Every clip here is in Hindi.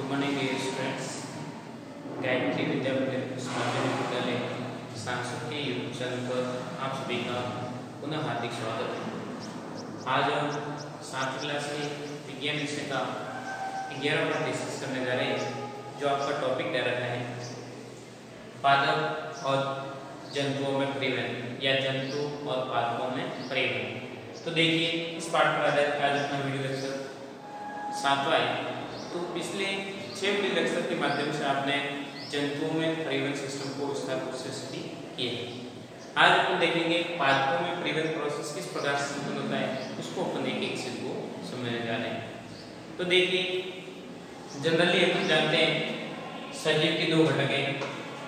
Morning dear students. Gayatri Vidyapeeth Madhyamik Vidyalaya सांस्कृतिक के यूट्यूब चैनल पर आप सभी का पुनः हार्दिक स्वागत है। आज हम 7वीं क्लास के विज्ञान विषय का 11वां पाठ डिस्कस करने जा रहे हैं, जो आपका टॉपिक दे रखा है पादप और जंतुओं में परिवहन या जंतु और पादपों में परिवहन। तो देखिए, इस पाठ पर आधारित आज अपना वीडियो लेक्चर 7वां है। तो पिछले 6 वीडियो लेक्चर के माध्यम से आपने जंतुओं में परिवहन सिस्टम को विस्तार रूप से स्टडी किया। आज अपन देखेंगे पादपों में परिवहन प्रोसेस किस प्रकार से संपन्न होता है, उसको अपन एक चीज को समझने जा रहे हैं। तो देखिए, जनरली अपन जानते हैं सजीव के 2 घटक हैं।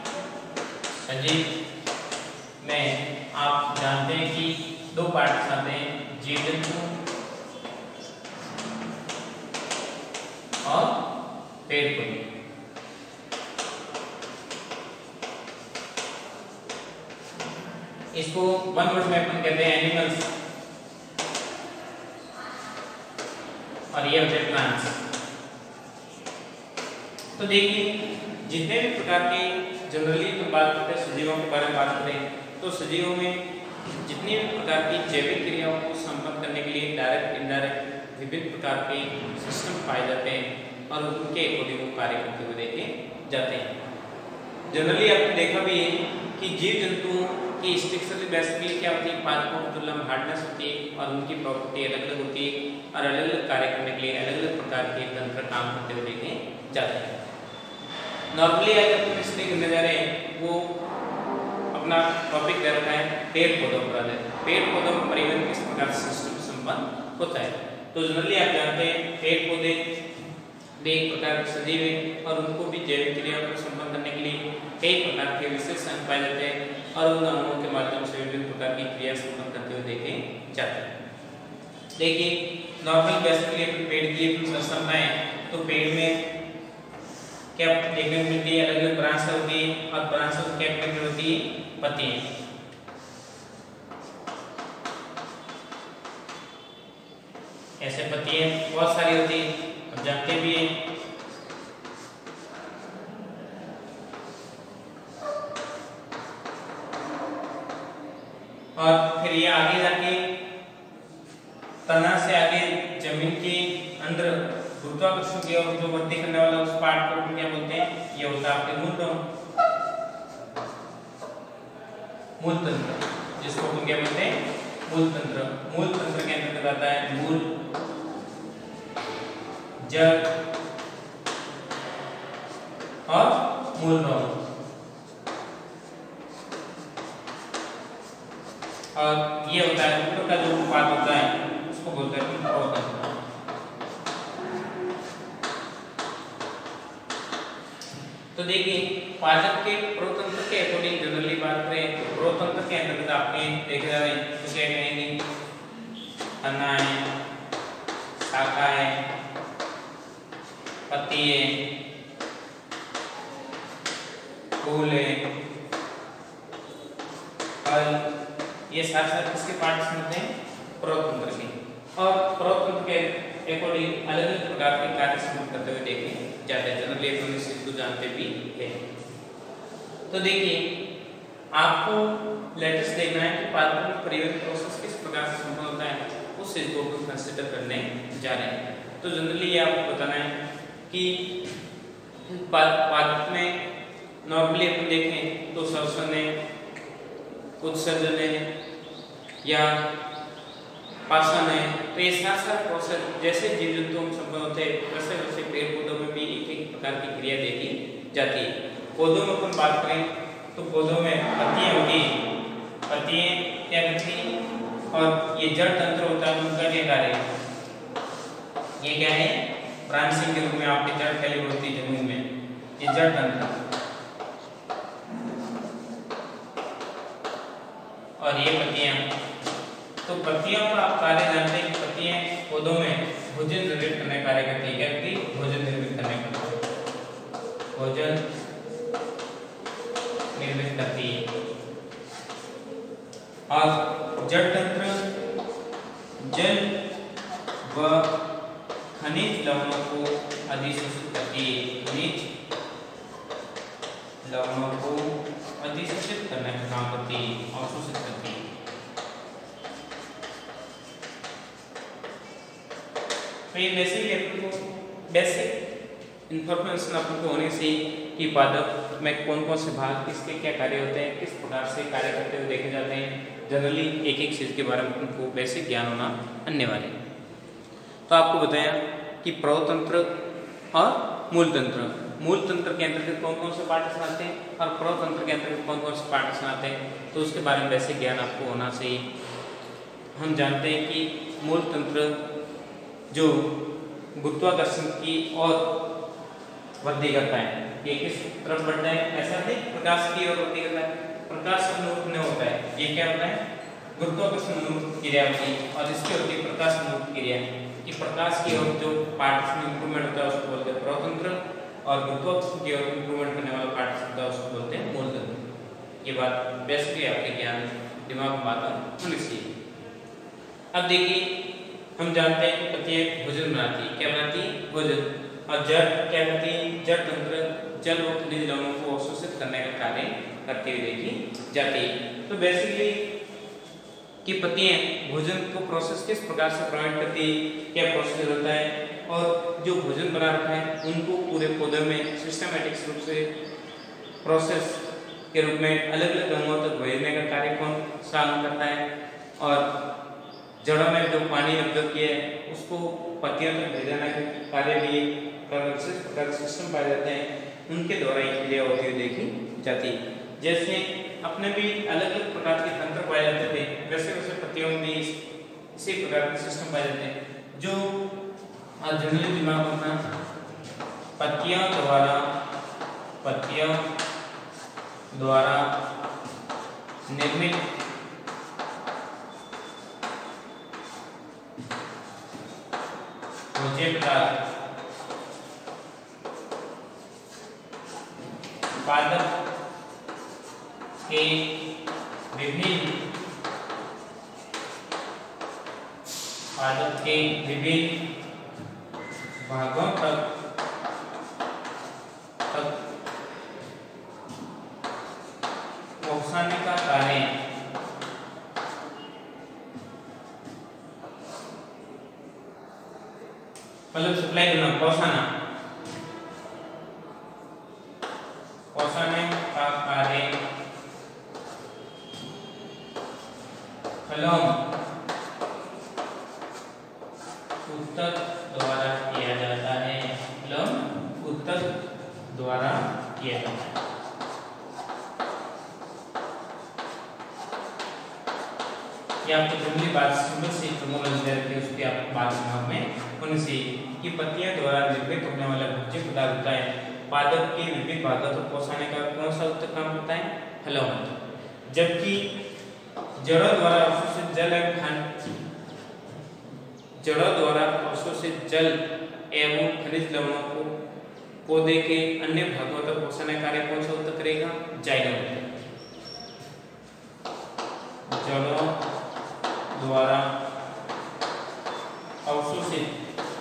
सजीव में आप जानते हैं कि 2 पार्ट्स आते हैं, जीव जंतु और पेड़ पौधे। इसको वन वर्ड में अपन कहते हैं एनिमल्स और ये होते हैं प्लांट्स। तो देखिए, जितने भी प्रकार के जनरली तो बात करते हैं सजीवों के बारे में बात करें तो सजीवों में जितनी भी प्रकार की जैविक क्रियाओं को संपन्न करने के लिए डायरेक्ट इंडायरेक्ट विभिन्न प्रकार के सिस्टम पाए जाते हैं और उनके अकॉर्डिंग वो कार्य करते हुए देखे जाते हैं। जनरली आपने देखा भी है कि जीव जंतुओं की स्ट्रक्चरली बेसिकली क्या होती है, पादपों की तुलना में हार्डनेस होती है और उनकी प्रॉपर्टी अलग अलग होती है और अलग अलग कार्य करने के लिए अलग अलग प्रकार के तंत्र काम करते हुए देखे जाते हैं। नॉर्मली आज अपन स्टडी करने जा रहे हैं वो अपना टॉपिक दे रखा है पेड़ पौधों पर आधारित। पेड़ पौधों में परिवहन किस प्रकार से सिस्टम संपन्न होता है। तो जनरली आप जानते हैं पेड़ पौधे भी एक प्रकार के सजीव हैं और उनको भी जैविक क्रिया को संपन्न करने के लिए कई प्रकार के विशेष अंग पाए जाते हैं और उन अंगों के माध्यम से विभिन्न प्रकार की क्रिया संपन्न करते हुए देखे जाते हैं। देखिए, नॉर्मल बेसिकली पेड़ की संरचनाएं तो पेड़ में क्या देखने को मिलती है, अलग अलग ब्रांच होती है और ब्रांचों की क्या कनेक्टेड होती है, पत्तियां। ऐसे पत्तियां बहुत सारी होती है, आप जानते भी हैं। और फिर ये आगे जाके तना से आगे जमीन के अंदर गुरुत्वाकर्षण की ओर जो वृद्धि करने वाला उस पार्ट को क्या बोलते हैं, ये होता है आपके मूल तंत्र, जिसको हम क्या बोलते हैं, मूल तंत्र। मूल तंत्र के अंतर्गत आता है मूल, जड़ और मूल रोग। और ये होता है ऊपर का जो पार्ट होता है उसको बोलते हैं प्रोतंत्र। तो देखिए, पादप के प्रोतंत्र के अकॉर्डिंग जनरली बात करें तो प्रोतंत्र के अंतर्गत आपने देखे जा रहे हैं तो क्या कहेंगे, तना है, शाखा है, पत्ती है, फूल है, फल, ये सारे किसके पार्ट्स होते हैं, प्रोतंत्र के। और प्रोतंत्र के अकॉर्डिंग अलग अलग प्रकार के कार्य संपन्न करते हुए देखे जाते हैं। जनरली अपन इस चीज को जानते भी हैं। तो देखिए, आपको लेटेस्ट देखना है कि पादपों में परिवहन प्रोसेस किस प्रकार से संपन्न होता है, उस चीज को कंसीडर करने जा रहे हैं। तो जनरली ये आपको बताना है कि पादप में नॉर्मली अपन देखें तो श्वसन है, उत्सर्जन है या पाचन है, तो ये सारे प्रोसेस जैसे जीव जंतुओं में संपन्न होते हैं वैसे वैसे पेड़ पौधों में भी एक एक प्रकार की क्रिया देखी जाती है। पौधों में अपन बात करें तो पौधों में पत्तियां होती हैं, पत्तियां क्या करती हैं और ये जड़ तंत्र होता है, उनका क्या कार्य है, ये क्या है, ब्रांचिंग के रूप में आपकी जड़ फैली होती है जमीन में, ये जड़ तंत्र। और ये पत्तियां, तो पत्तियों का आप कार्य जानते हैं कि पत्तियां पौधों में भोजन निर्मित करने कार्य करती है। क्या करती है, भोजन निर्मित करने का, भोजन निर्मित करती है। और जड़ तंत्र जल व खनिज लवणों को अधिशोषित करती है, खनिज लवणों को अधिशोषित करने का काम करती है, अवशोषित करती है। तो ये बेसिक इंफॉर्मेशन आपको होने से कि पादप में कौन कौन से भाग, किसके क्या कार्य होते हैं, किस प्रकार से कार्य करते हुए देखे जाते हैं, जनरली एक एक चीज के बारे में उनको बेसिक ज्ञान होना अनिवार्य है। तो आपको बताया कि प्रवतंत्र और मूलतंत्र। मूलतंत्र के अंतर्गत कौन कौन से पार्ट आते हैं और प्रवतंत्र के अंतर्गत कौन कौन से पार्ट आते हैं, तो उसके बारे में बेसिक ज्ञान आपको होना चाहिए। हम जानते हैं कि मूलतंत्र जो गुरुत्वाकर्षण की ओर वृद्धि करता है, ये किस तरफ बढ़ता है, ऐसा नहीं प्रकाश की ओर वृद्धि करता है, प्रकाश अनुरूप नहीं होता है, ये क्या होता है गुरुत्वाकर्षण अनुरूप क्रिया होती है, और इसकी होती है प्रकाश अनुरूप क्रिया, कि प्रकाश की ओर जो पार्ट में इंप्रूवमेंट होता है उसको बोलते हैं प्रवतंत्र, और गुरुत्वाकर्षण की ओर इंप्रूवमेंट करने वाला पार्ट होता है उसको बोलते हैं मूलतंत्र। ये बात बेसिकली आपके ज्ञान दिमाग में बात होनी चाहिए। अब देखिए हम जानते हैं कि प्रत्येक भोजन बनाती है, क्या बनाती है भोजन, और जड़ क्या करती है, जड़ तंत्र जल और खनिज लवणों को अवशोषित करने का कार्य करती हुई देखी जाती है। तो बेसिकली कि पत्तियां भोजन को प्रोसेस किस प्रकार से प्रोवाइड करती है, क्या प्रोसेस होता है, और जो भोजन बना रखा है उनको पूरे पौधे में सिस्टमैटिक रूप से प्रोसेस के रूप में अलग अलग रंगों तक भेजने का कार्य कौन शामिल करता है, और जड़ों में जो पानी अब्जॉर्ब किया है उसको पत्तियों तक भेजाने का कार्य भी प्रकार सिस्टम पाए जाते हैं, उनके द्वारा ये क्रिया होती हुई देखी जाती है। जैसे अपने भी अलग अलग प्रकार के तंत्र पाए जाते थे, वैसे वैसे पत्तियों में भी इसी प्रकार के सिस्टम पाए जाते हैं, जो जनरली दिमाग में पत्तियों द्वारा निर्मित भोज्य पदार्थ पादप के विभिन्न भागों तक पहुंचाने का कार्य मतलब सप्लाई करना, पहुंचाने का कार्य फलों उत्तक द्वारा किया जाता है, फलों उत्तक द्वारा किया जाता है। ये आपको जनरली बात सिंपल सी टर्मिनोलॉजी दे रखी है, उसकी आपको बात समझ में होनी चाहिए कि पत्तियों द्वारा निर्मित होने वाला भोज्य पदार्थ होता है, पादप के विभिन्न भागों तक पहुंचाने का कौन सा उत्तक काम होता है, फलों। जबकि जड़ों द्वारा अवशोषित जल एवं खनिज लवणों को पौधे के अन्य भागों तक पहुंचाने का कार्य कौन सा उत्तक करेगा, जाइलम। जड़ों द्वारा अवशोषित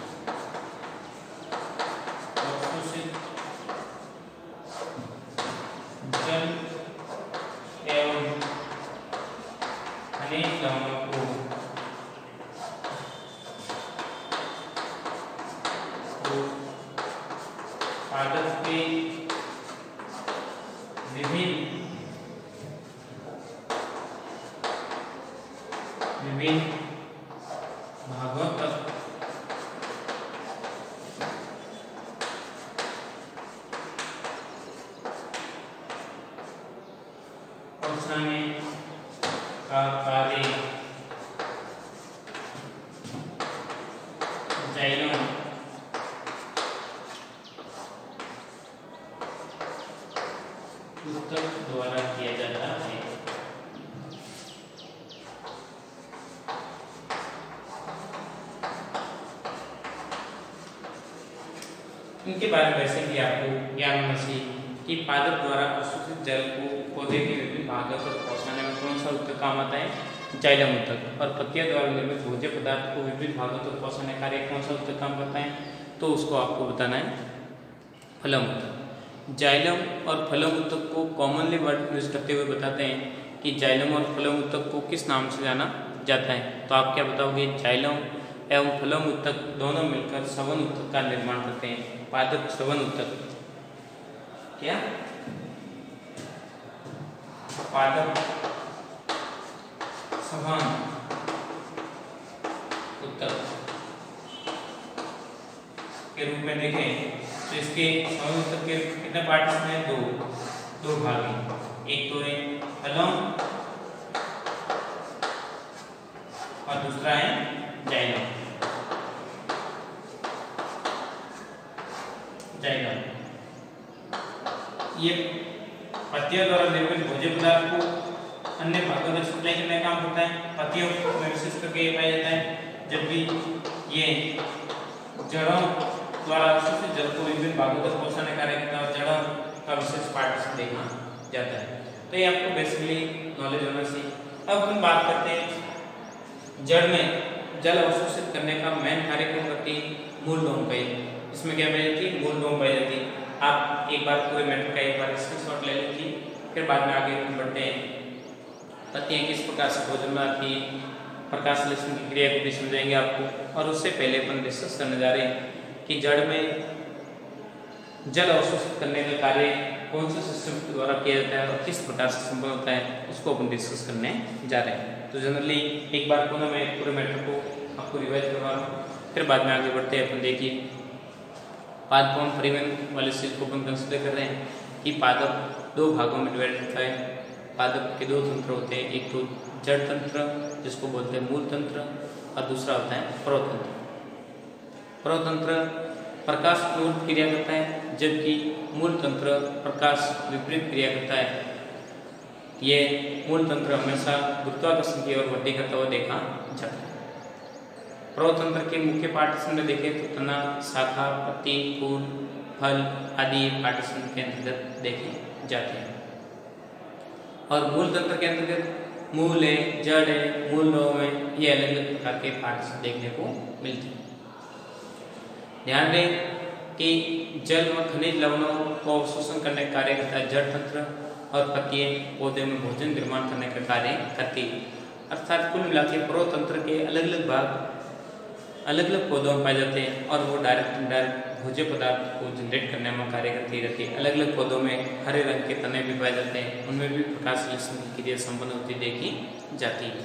जल एवं खनिज लवणों को पादप के विभिन्न भागों तक पहुंचाने का कार्य जाइलम उत्तक द्वारा किया जाता है। इनके बारे में वैसे भी आपको ज्ञान होना चाहिए कि पादप द्वारा अवशोषित जल को पौधे के विभिन्न भागों तक पहुंचाने में कौन सा उत्तक काम आता है, जाइलम उत्तक, और पत्तियों द्वारा निर्मित भोज्य पदार्थ को विभिन्न भागों तक पहुंचाने का कार्य कौन सा उत्तक काम करता है, तो उसको आपको बताना है फलम ऊतक। जाइलम और फलम ऊतक को कॉमनली वर्ड यूज करते हुए बताते हैं कि जाइलम और फलम ऊतक को किस नाम से जाना जाता है। तो आप क्या बताओगे? जाइलम एवं फलम ऊतक दोनों मिलकर सवन ऊतक का निर्माण करते हैं। पादप सवन ऊतक, क्या पादप सवन ऊतक के रूप में देखें तो इसके सवन ऊतक के कितने पार्ट्स हैं? दो भाग हैं। एक तो है फलम और दूसरा है जाइलम। ये पत्तियों द्वारा निर्मित भोज्य पदार्थ को अन्य भागों में सप्लाई करने का काम करता है। पत्तियों में विशेष करके ये पाया जाता है, जबकि ये जड़ों द्वारा अवशोषित जल को विभिन्न भागों तक पहुंचाने का कार्य करता है और जड़ों का विशेष पार्ट देखा जाता है। तो ये आपको बेसिकली नॉलेज होना चाहिए। अब हम बात करते हैं जड़ में जल अवशोषित करने का मेन कार्य कौन करती है? मूल डोम पाई। इसमें क्या पाई जाती है? मूल डोम पाई जाती है। आप एक बार पूरे मैटर का एक बार स्क्रीनशॉट ले लीजिए, फिर बाद में आगे हम बढ़ते हैं। पत्तियां किस प्रकार से भोजन बनाती है, प्रकाश संश्लेषण की क्रिया को भी समझाएंगे आपको। और उससे पहले अपन डिस्कस करने जा रहे हैं कि जड़ में जल अवशोषित करने का कार्य कौन से सिस्टम के द्वारा किया जाता है और किस प्रकार से संपन्न होता है, उसको अपन डिस्कस करने जा रहे हैं। तो जनरली एक बार पुनः मैं पूरे मैटर को आपको रिवाइज करवा रहा हूँ, फिर बाद में आगे बढ़ते हैं। अपन देखिए पादपों परिवहन वाले चीज को अपन कंसिडर कर रहे हैं कि पादप दो भागों में डिवाइड होता है। पादप के दो तंत्र होते हैं, एक तो जड़ तंत्र जिसको बोलते हैं मूल तंत्र और दूसरा होता है प्रतंत्र। प्रतंत्र प्रकाश पूर्व क्रिया करता है, जबकि मूल तंत्र प्रकाश विपरीत क्रिया करता है। ये मूल तंत्र हमेशा गुरुत्वाकर्षण की ओर वृद्धि करता हुआ देखा जाता है। प्रतंत्र के मुख्य पार्टीशन में देखें तो तना, शाखा, पत्ती, फूल, फल आदि पार्टीशन के अंतर्गत देखे जाते हैं। और मूल तंत्र के अंतर्गत मूल है, जड़ है, मूल लोम है, ये अलग अलग प्रकार के पार्टीशन देखने को मिलते हैं। ध्यान दें कि जल व खनिज लवणों को अवशोषण करने का कार्य करता है जड़ तंत्र और पत्तियां पौधे में भोजन निर्माण करने का कार्य करती है। अर्थात कुल मिलाकर प्रतंत्र के अलग अलग भाग अलग अलग पौधों में पाए जाते हैं और वो डायरेक्ट इनडायरेक्ट भोज्य पदार्थ को जनरेट करने में कार्य करती रहती है। अलग अलग पौधों में हरे रंग के तने भी पाए जाते हैं, उनमें भी प्रकाश संश्लेषण की क्रिया संपन्न होती देखी जाती है।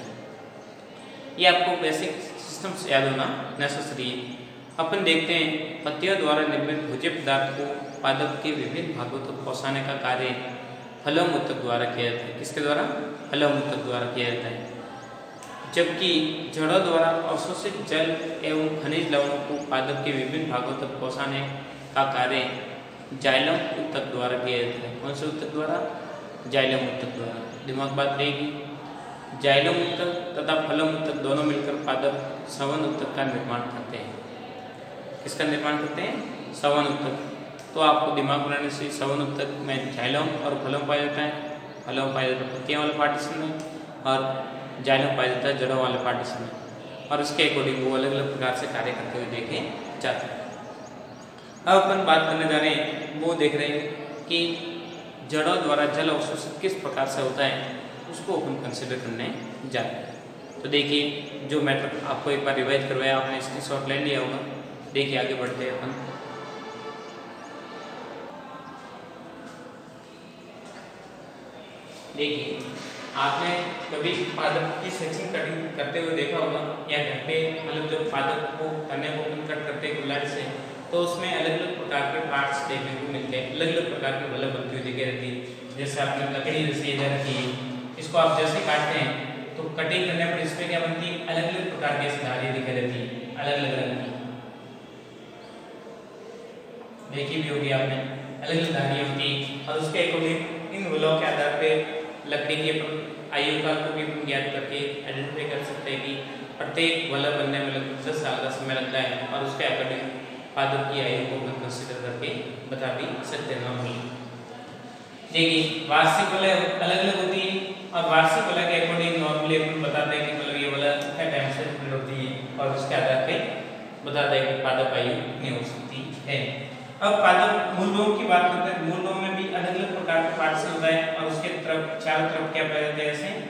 ये आपको बेसिक सिस्टम से याद होना नेसेसरी है। अपन देखते हैं पत्तियों द्वारा निर्मित भोज्य पदार्थ को पादप के विभिन्न भागों तक पहुँचाने का कार्य फलम ऊतक द्वारा किया जाता है। किसके द्वारा? फलम ऊतक द्वारा किया जाता है। जबकि जड़ों द्वारा अवशोषित जल एवं खनिज लवणों को पादप के विभिन्न भागों तक पहुंचाने का कार्य जाइलम ऊतक द्वारा किया जाता है। कौन से ऊतक द्वारा? जाइलम ऊतक द्वारा। दिमाग बात रहेगी, जाइलम ऊतक तथा फलम ऊतक दोनों मिलकर पादप सवन ऊतक का निर्माण करते हैं। किसका निर्माण करते हैं? सवन ऊतक। तो आपको दिमाग बनाने से सवन ऊतक में जाइलम और फलम पाया जाता है। फलम पाया जाता है पत्तियों वाले पार्टीशन में और जाइलम पाया जाता है जड़ों वाले पार्टीशन में, और इसके अकॉर्डिंग वो अलग अलग प्रकार से कार्य करते हुए देखे जाते हैं। अब अपन बात करने जा रहे हैं, वो देख रहे हैं कि जड़ों द्वारा जल अवशोषित किस प्रकार से होता है, उसको अपन कंसिडर करने जा रहे हैं। तो देखिए जो मैटर आपको एक बार रिवाइज करवाया आपने स्क्रीनशॉट ले लिया होगा। देखिए आगे बढ़ते हैं अपन। देखिए आपने कभी पादप की सेक्शन कटिंग करते हुए देखा होगा या घर पे मतलब जब पादप को तने को कट करते हैं कुल्हाड़ी से, तो उसमें अलग अलग प्रकार के पार्ट्स देखने को मिलते हैं। अलग अलग प्रकार की बल्ब बनती हुई दिखाई रहती है। जैसे आपने लकड़ी जैसे ये रखी है, इसको आप जैसे काटते हैं तो कटिंग करने पर इसमें क्या बनती है? अलग अलग प्रकार की धारियां दिखाई देती है, अलग अलग रंग की। देखी भी होगी आपने, अलग अलग धारियां होती है और उसके अकॉर्डिंग इन बलों के आधार पे लकड़ी के आयु काल को भी ज्ञात करके आइडेंटिफाई कर सकते हैं कि प्रत्येक बल्ब बनने में लगभग 10 साल का समय लगता है, और उसके अकॉर्डिंग पादप की आयु को हम कंसिडर करके बता भी सकते हैं नॉर्मली। देखिए वार्षिक बल्ब अलग अलग होती है और वार्षिक बल्ब के अकॉर्डिंग नॉर्मली अपन बताते हैं कि मतलब ये बल्ब कितने टाइम से होती है और उसके आधार पे बताता है कि पादप आयु कितनी हो सकती है। अब पादप मूल लोम की बात करते हैं। मूल लोम में भी अलग अलग प्रकार के पार्ट से होता है और उसके तरफ चारों तरफ क्या पाया जाता है, ऐसे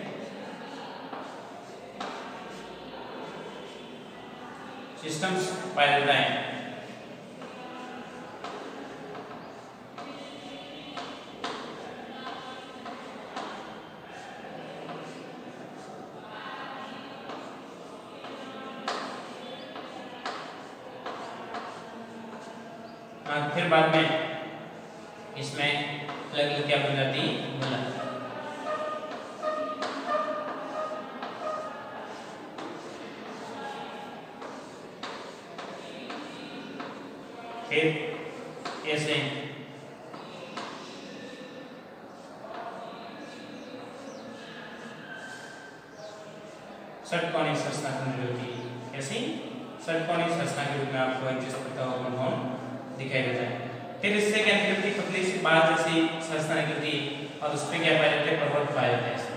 सिस्टम्स पाया जाता है। फिर बाद में इसमें अलग अलग क्या बन जाती है, फिर ऐसे षटकोणीय संरचना होती है। ऐसे षटकोणीय संरचना के रूप में आपको एडजस्ट करता हुआ कंपाउंड दिखाई देता है। फिर इससे क्या निकलती है, पतली सी बात जैसी संरचना निकलती है और उसमें क्या पाया जाता है, प्रवर्त पाया जाता है।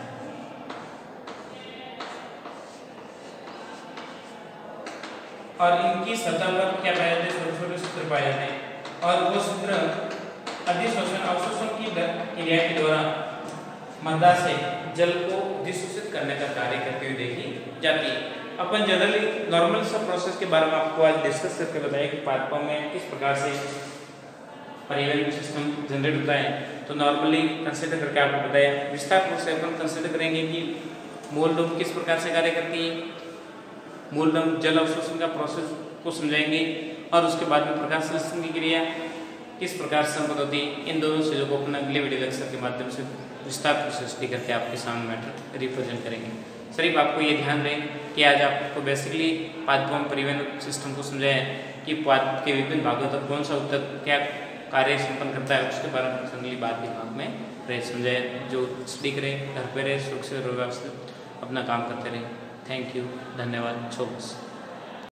और इनकी सतह पर क्या पाया जाता है, छोटे छोटे सूत्र पाए जाते हैं और वो सूत्र अधिशोषण अवशोषण की क्रिया के द्वारा मृदा से जल को अधिशोषित करने का कार्य करते हुए देखी जाती है। अपन जनरली नॉर्मल सब प्रोसेस के बारे में आपको आज डिस्कस करके बताया कि पादपों में किस प्रकार से परिवहन सिस्टम जनरेट होता है। तो नॉर्मली कंसिडर करके आपको बताया। विस्तार रूप से अपन कंसिडर करेंगे कि मूल लोम किस प्रकार से कार्य करती है, मूल लोम जल अवशोषण का प्रोसेस को समझाएंगे और उसके बाद में प्रकाश संश्लेषण की क्रिया किस प्रकार से संपन्न होती है। इन दोनों चीज़ों को अपना अगले वीडियो लेक्चर के माध्यम से विस्तार प्रोसेस करके आपके सामने मैटर रिप्रेजेंट करेंगे। सिर्फ आपको ये ध्यान रहे कि आज आपको बेसिकली पादपों परिवहन सिस्टम को समझाया कि पादप के विभिन्न भागों तक कौन सा उत्तक क्या कार्य संपन्न करता है, उसके बारे में अगली बात के भाग में रहे समझाया। जो स्टडी करें, घर पर रहे, सुरक्षित और व्यवस्थित अपना काम करते रहे। थैंक यू, धन्यवाद, छोड़।